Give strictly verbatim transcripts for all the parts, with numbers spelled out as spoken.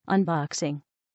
Unboxing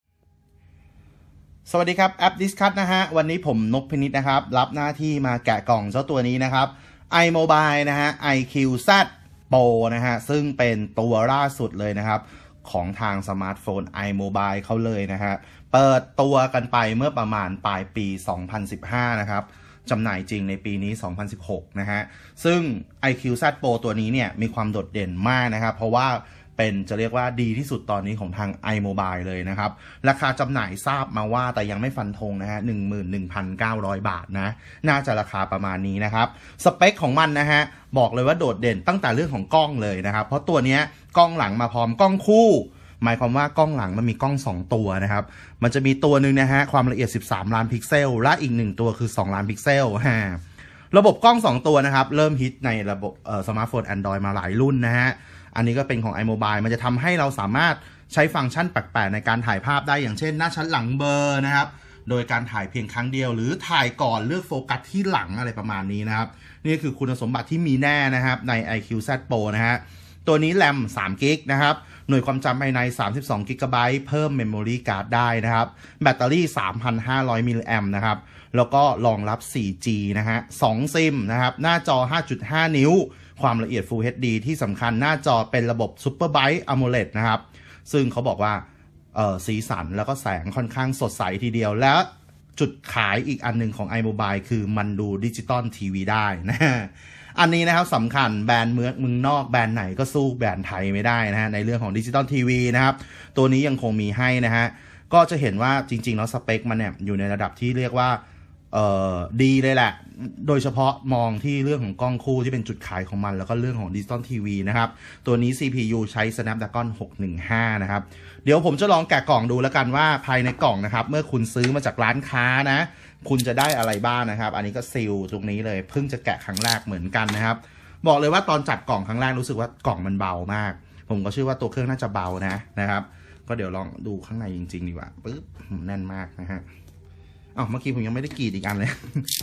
สวัสดีครับแอป Discuss นะฮะวันนี้ผมนพพินิจนะครับรับหน้าที่มาแกะกล่องเจ้าตัวนี้นะครับ iMobile นะฮะ ไอ คิว แซด Pro นะฮะซึ่งเป็นตัวล่าสุดเลยนะครับของทางสมาร์ทโฟน iMobile เขาเลยนะฮะเปิดตัวกันไปเมื่อประมาณปลายปี สองพันสิบห้า นะครับจำหน่ายจริงในปีนี้ สองพันสิบหก นะฮะซึ่ง ไอ คิว แซด Pro ตัวนี้เนี่ยมีความโดดเด่นมากนะครับเพราะว่าเป็นจะเรียกว่าดีที่สุดตอนนี้ของทาง iMobile เลยนะครับราคาจำหน่ายทราบมาว่าแต่ยังไม่ฟันธงนะฮะ หนึ่งหมื่นหนึ่งพันเก้าร้อย บาทนะน่าจะราคาประมาณนี้นะครับสเปคของมันนะฮะบอกเลยว่าโดดเด่นตั้งแต่เรื่องของกล้องเลยนะครับเพราะตัวนี้กล้องหลังมาพร้อมกล้องคู่หมายความว่ากล้องหลังมันมีกล้องสองตัวนะครับมันจะมีตัวหนึ่งนะฮะความละเอียดสิบสามล้านพิกเซลและอีกหนึ่งตัวคือสองล้านพิกเซลฮะระบบกล้องสองตัวนะครับเริ่มฮิตในระบบเอ่อสมาร์ทโฟน Android มาหลายรุ่นนะฮะอันนี้ก็เป็นของ iMobile มันจะทำให้เราสามารถใช้ฟังก์ชันแปลกๆในการถ่ายภาพได้อย่างเช่นหน้าชั้นหลังเบลอนะครับโดยการถ่ายเพียงครั้งเดียวหรือถ่ายก่อนเลือกโฟกัสที่หลังอะไรประมาณนี้นะครับนี่คือคุณสมบัติที่มีแน่นะครับใน ไอ คิว แซด Pro นะฮะตัวนี้แรมสามกิกะนะครับหน่วยความจำภายในสามสิบสองกิกะไบต์เพิ่มเมมโมรี่การ์ดได้นะครับแบตเตอรี่ สามพันห้าร้อย มิลลิแอมป์นะครับแล้วก็รองรับ โฟร์จี นะฮะสองซิมนะครับหน้าจอ ห้าจุดห้า นิ้วความละเอียด Full เอช ดี ที่สำคัญหน้าจอเป็นระบบ Super Bright AMOLED นะครับซึ่งเขาบอกว่าเอ่อสีสันแล้วก็แสงค่อนข้างสดใสทีเดียวและจุดขายอีกอันหนึ่งของ iMobile คือมันดูดิจิตอลทีวีได้นะอันนี้นะครับสำคัญแบรนด์เมืองเมืองนอกแบรนด์ไหนก็สู้แบรนด์ไทยไม่ได้นะฮะในเรื่องของดิจิตอลทีวีนะครับตัวนี้ยังคงมีให้นะฮะก็จะเห็นว่าจริงๆแล้วสเปคมันเนี่ยอยู่ในระดับที่เรียกว่าเอ่อดีเลยแหละโดยเฉพาะมองที่เรื่องของกล้องคู่ที่เป็นจุดขายของมันแล้วก็เรื่องของดิจิตอลทีวีนะครับตัวนี้ ซี พี ยู ใช้ Snapdragon หกหนึ่งห้านะครับเดี๋ยวผมจะลองแกะกล่องดูแล้วกันว่าภายในกล่องนะครับเมื่อคุณซื้อมาจากร้านค้านะคุณจะได้อะไรบ้าง นะครับอันนี้ก็ซีลตรงนี้เลยเพิ่งจะแกะครั้งแรกเหมือนกันนะครับบอกเลยว่าตอนจัดกล่องครั้งแรกรู้สึกว่ากล่องมันเบามากผมก็เชื่อว่าตัวเครื่องน่าจะเบานะนะครับก็เดี๋ยวลองดูข้างในจริงๆดีกว่าปึ๊บแน่นมากนะฮะอ้าวเมื่อกี้ผมยังไม่ได้กรีดอีกอันเลย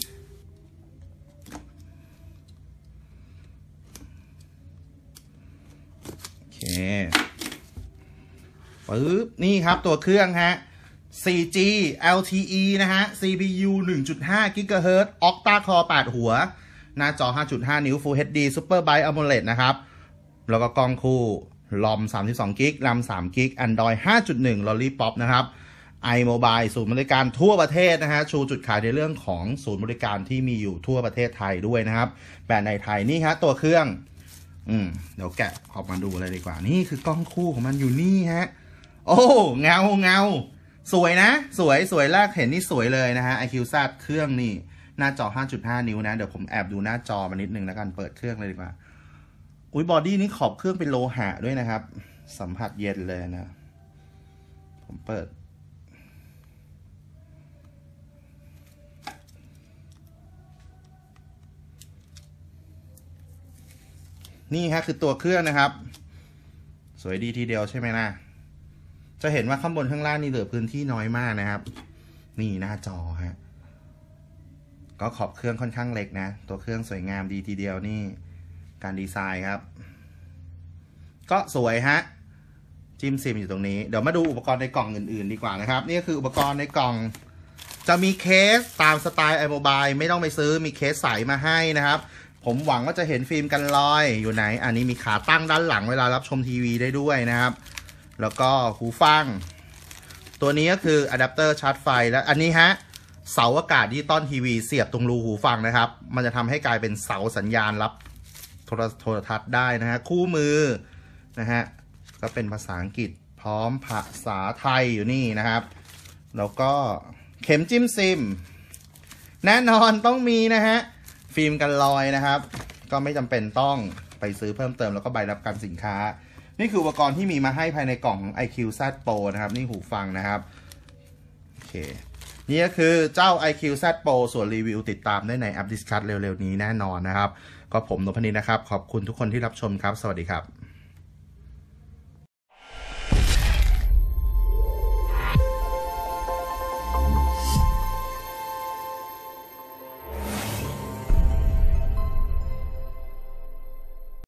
โอเคปึ๊บนี่ครับตัวเครื่องฮะ โฟร์จี แอล ที อี นะฮะ ซี พี ยู หนึ่งจุดห้า กิกะเฮิรตซ์ Octa Core แปด หัวหน้าจอ ห้าจุดห้า นิ้ว Full เอช ดี Super Bright AMOLED นะครับแล้วก็กล้องคู่รอมสามสิบสองกิกะ แรมสามกิกะ Android ห้าจุดหนึ่ง Lollipop นะครับ iMobile ศูนย์บริการทั่วประเทศนะฮะชูจุดขายในเรื่องของศูนย์บริการที่มีอยู่ทั่วประเทศไทยด้วยนะครับแบรนด์ในไทยนี่ฮะตัวเครื่องอืมเดี๋ยวแกะออกมาดูเลยดีกว่านี่คือกล้องคู่ของมันอยู่นี่ฮะโอ้เงาเงาสวยนะสวยสวยแรกเห็นนี่สวยเลยนะฮะ ไอ คิว แซด เครื่องนี่หน้าจอ ห้าจุดห้า นิ้วนะเดี๋ยวผมแอบดูหน้าจอมานิดนึงแล้วกันเปิดเครื่องเลยดีกว่าอุ้ยบอดี้นี้ขอบเครื่องเป็นโลหะด้วยนะครับสัมผัสเย็นเลยนะผมเปิดนี่ฮะคือตัวเครื่องนะครับสวยดีทีเดียวใช่ไหมนะจะเห็นว่าข้างบนข้างล่างนี่เหลือพื้นที่น้อยมากนะครับนี่หน้าจอฮะก็ขอบเครื่องค่อนข้างเล็กนะตัวเครื่องสวยงามดีทีเดียวนี่การดีไซน์ครับก็สวยฮะจิ้มซิมอยู่ตรงนี้เดี๋ยวมาดูอุปกรณ์ในกล่องอื่นๆดีกว่านะครับนี่คืออุปกรณ์ในกล่องจะมีเคสตามสไตล์ iMobile ไม่ต้องไปซื้อมีเคสใสมาให้นะครับผมหวังว่าจะเห็นฟิล์มกันรอยอยู่ไหนอันนี้มีขาตั้งด้านหลังเวลารับชมทีวีได้ด้วยนะครับแล้วก็หูฟังตัวนี้ก็คืออะแดปเตอร์ชาร์จไฟและอันนี้ฮะเสาอากาศดิจิตอลทีวีเสียบตรงรูหูฟังนะครับมันจะทำให้กลายเป็นเสาสัญญาณรับโทรโทรทัศน์ได้นะฮะคู่มือนะฮะก็เป็นภาษาอังกฤษพร้อมภาษาไทยอยู่นี่นะครับแล้วก็เข็มจิ้มซิมแน่นอนต้องมีนะฮะฟิล์มกันรอยนะครับก็ไม่จำเป็นต้องไปซื้อเพิ่มเติมแล้วก็ใบรับประกันสินค้านี่คืออุปกรณ์ที่มีมาให้ภายในกล่องของ ไอ คิว แซด Pro นะครับนี่หูฟังนะครับโอเคนี่ก็คือเจ้า ไอ คิว แซด Pro ส่วนรีวิวติดตามได้ในแอป Discuss เร็วๆนี้แน่นอนนะครับก็ผมนพนิชนะครับขอบคุณทุกคนที่รับชมครับสวัสดีครับ